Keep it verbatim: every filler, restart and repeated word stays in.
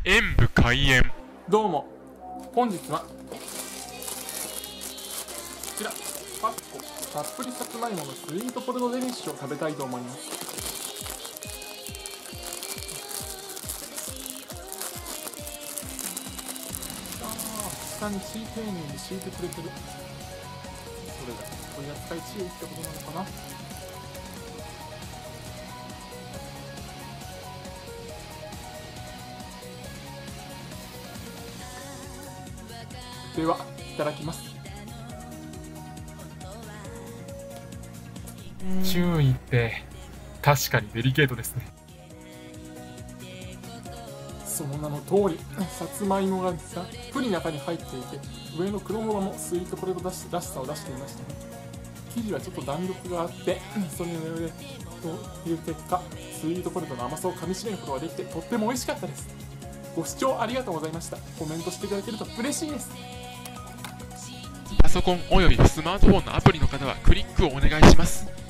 演武開演。 どうも、本日はこちらパッコたっぷりさつまいものスイートポテトデニッシュを食べたいと思います。ああ、下にチー丁寧に敷いてくれてる。それだけ取り扱い注意ってことなのかな。では、いただきます。 注意って確かにデリケートですね。 その名の通り、さつまいもがたっぷり中に入っていて、上の黒ごまもスイートポテトらしさを出していましたね。生地はちょっと弾力があって、それの上でという結果、スイートポテトの甘さをかみしめることができて、とっても美味しかったです。ご視聴ありがとうございました。コメントしていただけると嬉しいです。 パソコンおよびスマートフォンのアプリの方はクリックをお願いします。